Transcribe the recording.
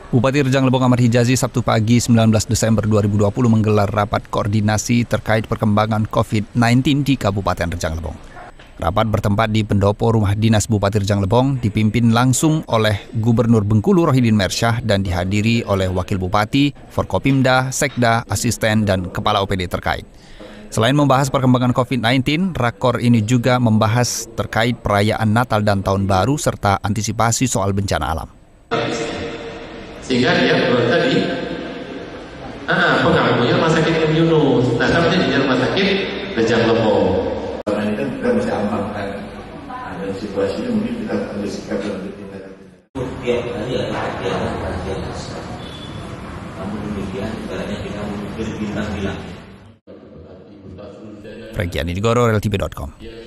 Bupati Rejang Lebong Ahmad Hijazi Sabtu pagi 19 Desember 2020 menggelar rapat koordinasi terkait perkembangan COVID-19 di Kabupaten Rejang Lebong. Rapat bertempat di pendopo Rumah Dinas Bupati Rejang Lebong dipimpin langsung oleh Gubernur Bengkulu Rohidin Mersyah dan dihadiri oleh Wakil Bupati, Forkopimda, Sekda, Asisten, dan Kepala OPD terkait. Selain membahas perkembangan COVID-19, rakor ini juga membahas terkait perayaan Natal dan Tahun Baru serta antisipasi soal bencana alam. Sehingga dia tadi pengakunya rumah sakit Yunus, nah kan dia di rumah sakit Rejang Lebong. Karena ini kan kita masih amankan, dan situasinya mungkin kita perlu sikap dan bertindak. Tiap kali ada perhatian besar. Namun demikian, sebenarnya kita berbintang-bilang. Regiani Digoro, reltv.com.